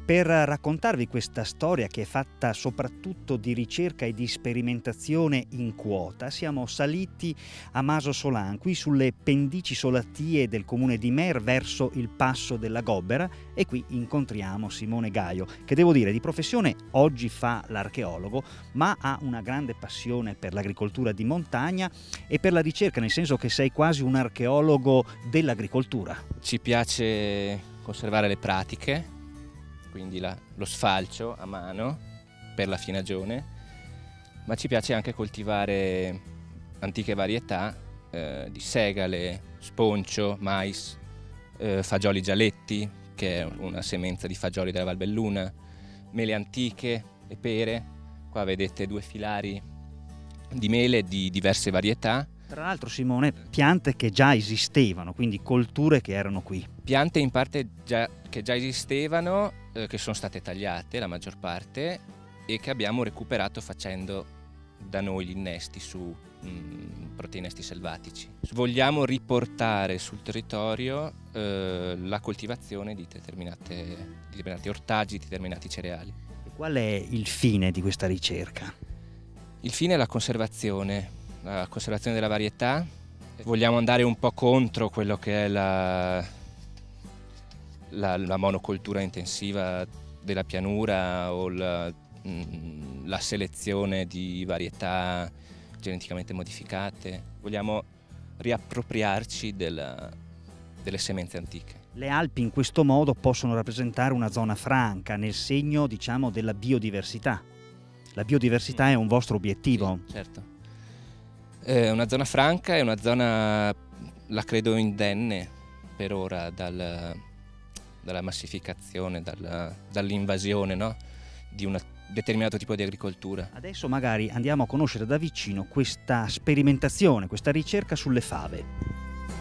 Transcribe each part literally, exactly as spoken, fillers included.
Per raccontarvi questa storia, che è fatta soprattutto di ricerca e di sperimentazione in quota, siamo saliti a Maso Solan, qui sulle pendici solatie del comune di Mer verso il passo della Gobbera, e qui incontriamo Simone Gaio, che devo dire di professione oggi fa l'archeologo, ma ha una grande passione per l'agricoltura di montagna e per la ricerca, nel senso che sei quasi un archeologo dell'agricoltura. Ci piace conservare le pratiche, quindi la, lo sfalcio a mano per la fienagione, ma ci piace anche coltivare antiche varietà eh, di segale, sponcio, mais, eh, fagioli gialletti, che è una semenza di fagioli della Valbelluna, mele antiche e pere. Qua vedete due filari di mele di diverse varietà. Tra l'altro, Simone, piante che già esistevano, quindi colture che erano qui. Piante in parte già, che già esistevano, eh, che sono state tagliate la maggior parte e che abbiamo recuperato facendo da noi gli innesti su mh, proteinesti selvatici. Vogliamo riportare sul territorio eh, la coltivazione di, determinate, di determinati ortaggi, di determinati cereali. Qual è il fine di questa ricerca? Il fine è la conservazione. La conservazione della varietà. Vogliamo andare un po' contro quello che è la, la, la monocoltura intensiva della pianura o la, la selezione di varietà geneticamente modificate. Vogliamo riappropriarci della, delle semenze antiche. Le Alpi in questo modo possono rappresentare una zona franca, nel segno, diciamo, della biodiversità. La biodiversità è un vostro obiettivo. Sì, certo. È una zona franca, è una zona, la credo, indenne per ora dal, dalla massificazione, dal, dall'invasione, no? Di un determinato tipo di agricoltura. Adesso magari andiamo a conoscere da vicino questa sperimentazione, questa ricerca sulle fave.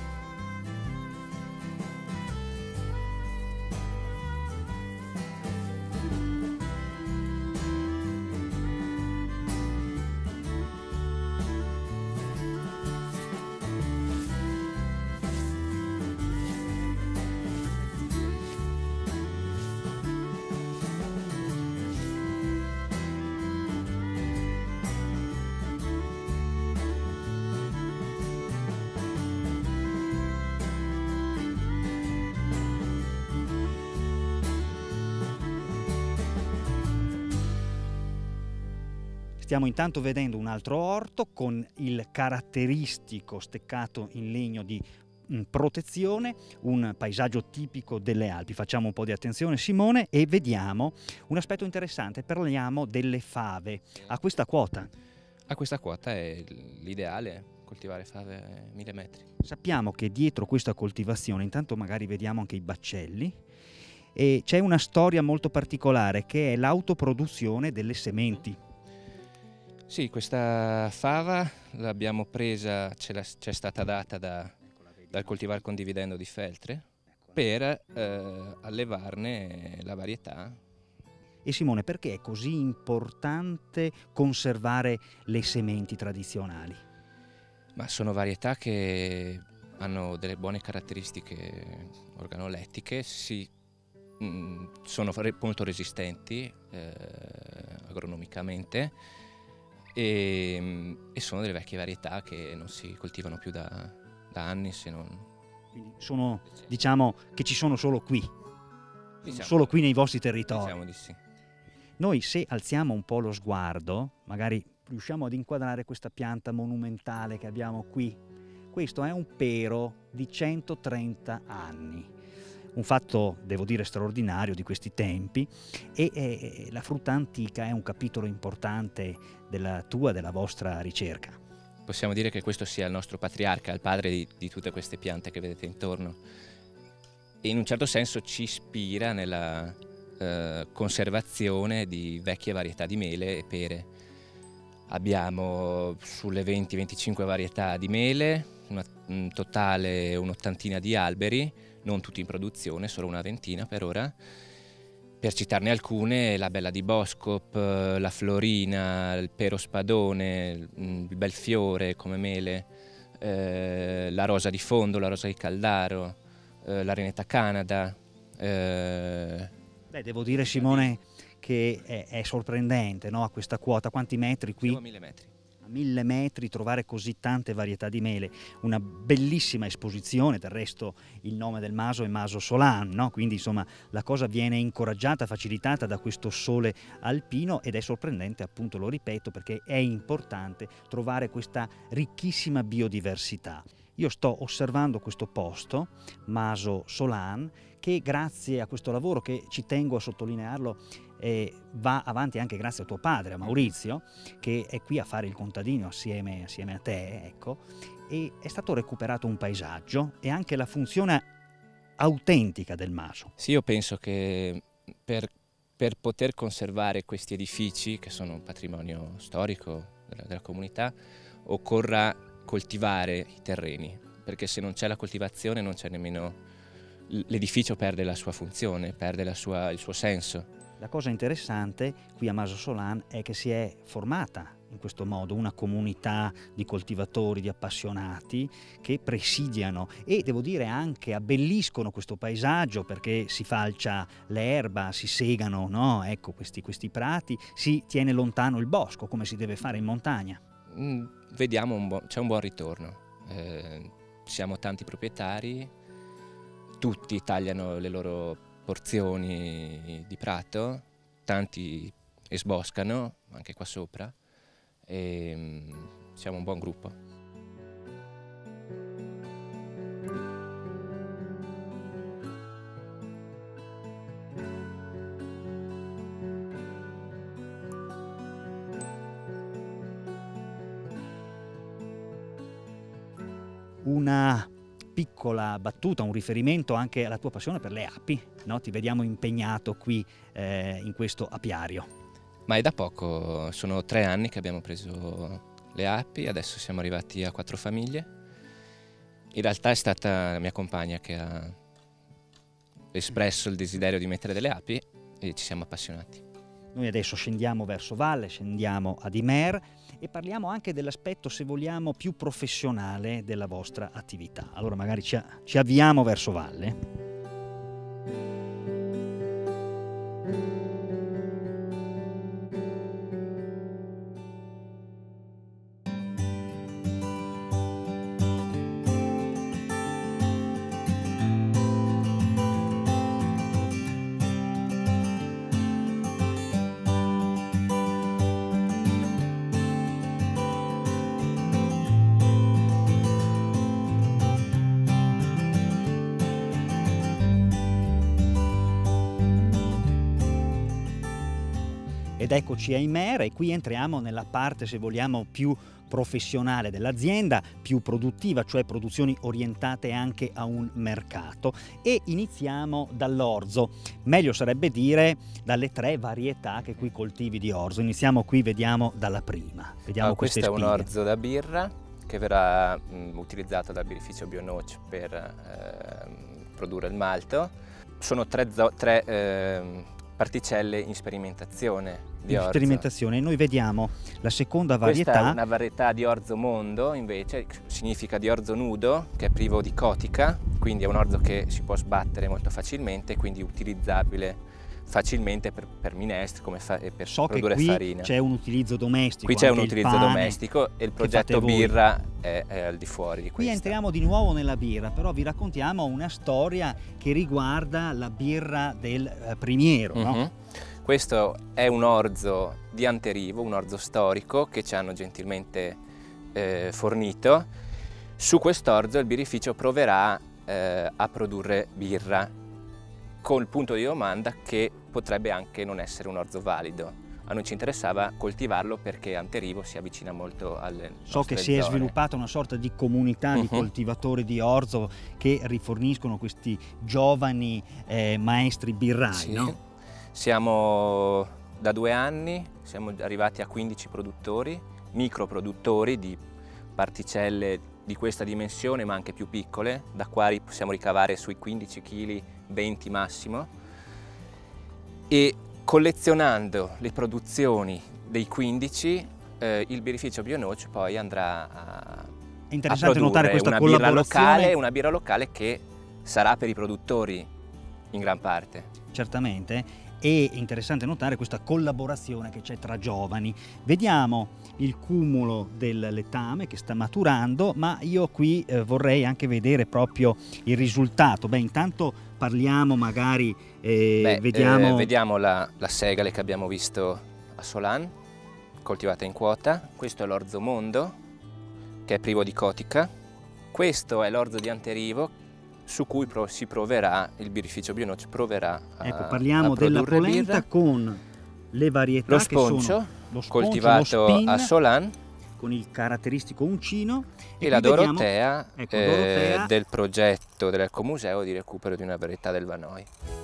Stiamo intanto vedendo un altro orto con il caratteristico steccato in legno di mh, protezione, un paesaggio tipico delle Alpi. Facciamo un po' di attenzione, Simone, e vediamo un aspetto interessante. Parliamo delle fave. A questa quota? A questa quota è l'ideale, coltivare fave a mille metri. Sappiamo che dietro questa coltivazione, intanto magari vediamo anche i baccelli, e c'è una storia molto particolare che è l'autoproduzione delle sementi. Sì, questa fava l'abbiamo presa, ce c'è stata data da, dal coltivar condividendo di Feltre per eh, allevarne la varietà. E Simone, perché è così importante conservare le sementi tradizionali? Ma sono varietà che hanno delle buone caratteristiche organolettiche, si, mh, sono molto resistenti eh, agronomicamente. E, e sono delle vecchie varietà che non si coltivano più da, da anni, se non... Quindi sono, diciamo, che ci sono solo qui, diciamo, solo qui nei vostri territori. Diciamo di sì. Noi, se alziamo un po' lo sguardo, magari riusciamo ad inquadrare questa pianta monumentale che abbiamo qui. Questo è un pero di centotrenta anni. Un fatto, devo dire, straordinario di questi tempi, e, e la frutta antica è un capitolo importante della tua, della vostra ricerca. Possiamo dire che questo sia il nostro patriarca, il padre di, di tutte queste piante che vedete intorno, e in un certo senso ci ispira nella eh, conservazione di vecchie varietà di mele e pere. Abbiamo sulle venti venticinque varietà di mele, una, in totale un'ottantina di alberi, non tutti in produzione, solo una ventina per ora. Per citarne alcune, la Bella di Boscop, la Florina, il Pero Spadone, il Belfiore come mele, eh, la Rosa di Fondo, la Rosa di Caldaro, eh, la Renetta Canada, eh, Beh, devo dire, Simone, che è, è sorprendente, no? A questa quota, quanti metri qui? Siamo a mille metri. A mille metri trovare così tante varietà di mele, una bellissima esposizione, del resto il nome del maso è Maso Solan, no? Quindi insomma la cosa viene incoraggiata, facilitata da questo sole alpino, ed è sorprendente, appunto, lo ripeto, perché è importante trovare questa ricchissima biodiversità. Io sto osservando questo posto, Maso Solan, che grazie a questo lavoro, che ci tengo a sottolinearlo, eh, va avanti anche grazie a tuo padre, a Maurizio, che è qui a fare il contadino assieme, assieme a te, ecco, e è stato recuperato un paesaggio e anche la funzione autentica del Maso. Sì, io penso che per, per poter conservare questi edifici, che sono un patrimonio storico della, della comunità, occorra coltivare i terreni, perché se non c'è la coltivazione non c'è nemmeno, l'edificio perde la sua funzione, perde la sua, il suo senso. La cosa interessante qui a Maso Solan è che si è formata in questo modo una comunità di coltivatori, di appassionati che presidiano e, devo dire, anche abbelliscono questo paesaggio, perché si falcia l'erba, si segano, no? Ecco, questi, questi prati, si tiene lontano il bosco come si deve fare in montagna. Mm, vediamo, un buon, c'è un buon ritorno, eh, siamo tanti proprietari, tutti tagliano le loro porzioni di prato, tanti esboscano, anche qua sopra, e mm, siamo un buon gruppo. Una piccola battuta, un riferimento anche alla tua passione per le api, no? Ti vediamo impegnato qui eh, in questo apiario. Ma è da poco, sono tre anni che abbiamo preso le api, adesso siamo arrivati a quattro famiglie. In realtà è stata la mia compagna che ha espresso il desiderio di mettere delle api e ci siamo appassionati. Noi adesso scendiamo verso valle, scendiamo ad Imer e parliamo anche dell'aspetto, se vogliamo, più professionale della vostra attività. Allora magari ci, ci avviamo verso valle. Ed eccoci a Imer, e qui entriamo nella parte, se vogliamo, più professionale dell'azienda, più produttiva, cioè produzioni orientate anche a un mercato, e iniziamo dall'orzo, meglio sarebbe dire dalle tre varietà che qui coltivi di orzo. Iniziamo qui, vediamo dalla prima. Vediamo oh, questo è un spighe. orzo da birra che verrà mh, utilizzato dal birrificio Bionoce per eh, produrre il malto. Sono tre, tre eh, particelle in sperimentazione di in orzo. Sperimentazione. E noi vediamo la seconda varietà. Questa è una varietà di orzo mondo, invece, significa di orzo nudo, che è privo di cotica, quindi è un orzo che si può sbattere molto facilmente, quindi utilizzabile facilmente per, per minestre, come fa, e per so produrre che qui farina. C'è un utilizzo domestico. Qui c'è un il utilizzo pane domestico e il progetto birra è, è al di fuori di questo. Qui entriamo di nuovo nella birra, però vi raccontiamo una storia che riguarda la birra del eh, Primiero. Mm-hmm. No? Questo è un orzo di Anterivo, un orzo storico che ci hanno gentilmente eh, fornito. Su quest'orzo il birrificio proverà eh, a produrre birra, con il punto di domanda che potrebbe anche non essere un orzo valido. A noi ci interessava coltivarlo perché Anterivo si avvicina molto alle nostre So che si è zone. sviluppata una sorta di comunità uh-huh. di coltivatori di orzo che riforniscono questi giovani eh, maestri birrai, sì. no? Siamo da due anni, siamo arrivati a quindici produttori, microproduttori di particelle di questa dimensione ma anche più piccole, da quali possiamo ricavare sui quindici chili, venti massimo, e collezionando le produzioni dei quindici eh, il birrificio Bionoce poi andrà a, È interessante a notare questa una birra collaborazione. locale, una birra locale che sarà per i produttori in gran parte. Certamente. È interessante notare questa collaborazione che c'è tra giovani. Vediamo il cumulo del letame che sta maturando, ma io qui eh, vorrei anche vedere proprio il risultato. Beh, intanto parliamo magari, eh, Beh, vediamo... eh, vediamo la, la segale che abbiamo visto a Solan, coltivata in quota. Questo è l'orzo mondo, che è privo di cotica. Questo è l'orzo di Anterivo, su cui pro si proverà, il birrificio Bionocci proverà a, ecco, parliamo a della produrre polenta birra. con le varietà Lo che sponcio, sono lo sponcio, coltivato lo spin, a Solan, con il caratteristico uncino, e, e la qui vediamo, Dorotea, ecco, eh, Dorotea del progetto dell'Ecomuseo di recupero di una varietà del Vanoi.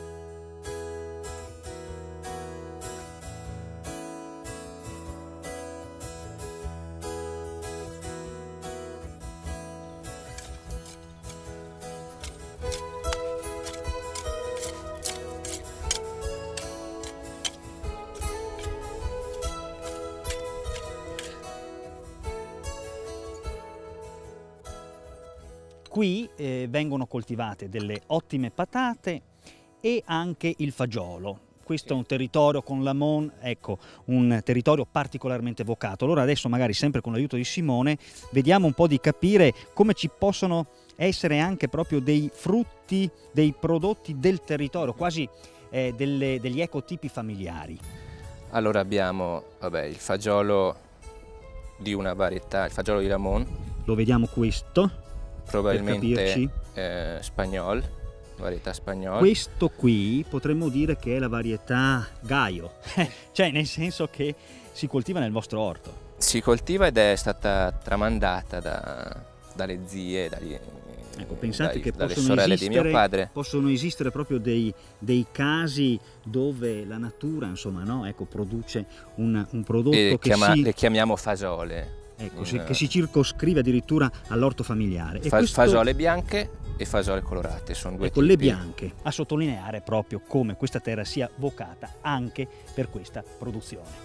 Qui eh, vengono coltivate delle ottime patate e anche il fagiolo. Questo è un territorio con l'Amon, ecco, un territorio particolarmente vocato. Allora adesso magari sempre con l'aiuto di Simone vediamo un po' di capire come ci possono essere anche proprio dei frutti, dei prodotti del territorio, quasi eh, delle, degli ecotipi familiari. Allora abbiamo vabbè, il fagiolo di una varietà, il fagiolo di Lamon, Lo vediamo questo. probabilmente eh, spagnol, varietà spagnola. Questo qui potremmo dire che è la varietà Gaio, cioè nel senso che si coltiva nel vostro orto. Si coltiva ed è stata tramandata da, dalle zie, dagli, Ecco, pensate dai, che dalle possono sorelle esistere, di mio padre. possono esistere proprio dei, dei casi dove la natura, insomma, no? Ecco, produce un, un prodotto E che chiama, si... le chiamiamo fasole. Ecco, in, si, che si circoscrive addirittura all'orto familiare. Fa, e questo, fasole bianche e fasole colorate, sono due ecco, tipi. le bianche, a sottolineare proprio come questa terra sia vocata anche per questa produzione.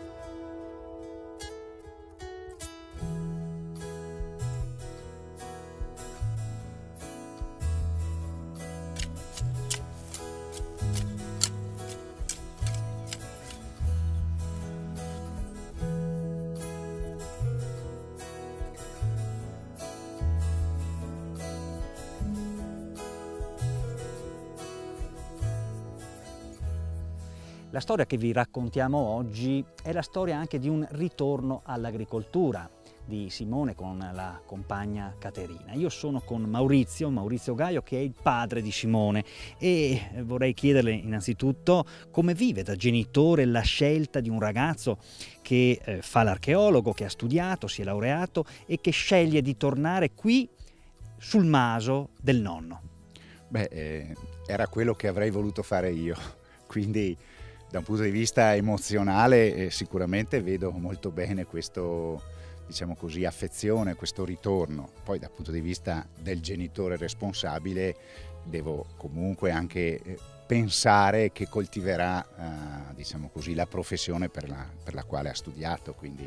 La storia che vi raccontiamo oggi è la storia anche di un ritorno all'agricoltura di Simone con la compagna Caterina. Io sono con Maurizio, Maurizio Gaio, che è il padre di Simone, e vorrei chiederle innanzitutto come vive da genitore la scelta di un ragazzo che eh, fa l'archeologo, che ha studiato, si è laureato e che sceglie di tornare qui sul maso del nonno. Beh, eh, era quello che avrei voluto fare io, quindi da un punto di vista emozionale eh, sicuramente vedo molto bene questo, diciamo così, affezione, questo ritorno. Poi dal punto di vista del genitore responsabile devo comunque anche eh, pensare che coltiverà eh, diciamo così, la professione per la, per la quale ha studiato, quindi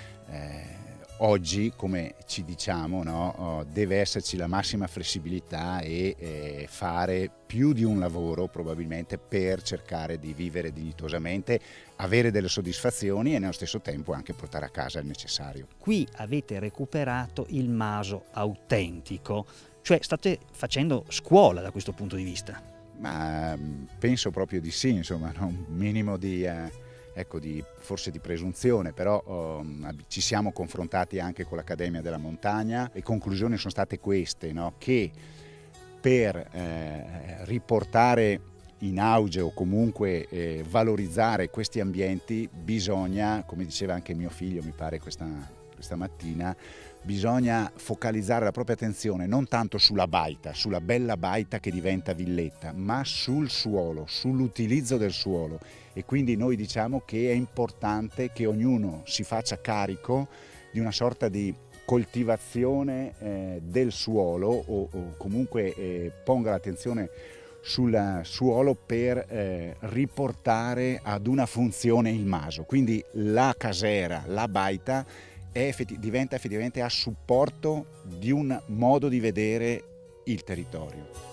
eh, oggi, come ci diciamo, no, oh, deve esserci la massima flessibilità e eh, fare più di un lavoro probabilmente per cercare di vivere dignitosamente, avere delle soddisfazioni e nello stesso tempo anche portare a casa il necessario. Qui avete recuperato il maso autentico, cioè state facendo scuola da questo punto di vista. Ma penso proprio di sì, insomma, no? Un minimo di... Eh, Ecco, di, forse di presunzione, però um, ci siamo confrontati anche con l'Accademia della Montagna. Le conclusioni sono state queste, no? Che per eh, riportare in auge o comunque eh, valorizzare questi ambienti bisogna, come diceva anche mio figlio mi pare questa, questa mattina, bisogna focalizzare la propria attenzione non tanto sulla baita, sulla bella baita che diventa villetta, ma sul suolo, sull'utilizzo del suolo. E quindi noi diciamo che è importante che ognuno si faccia carico di una sorta di coltivazione eh, del suolo o, o comunque eh, ponga l'attenzione sul suolo per eh, riportare ad una funzione il maso. Quindi la casera, la baita è effetti, diventa effettivamente a supporto di un modo di vedere il territorio.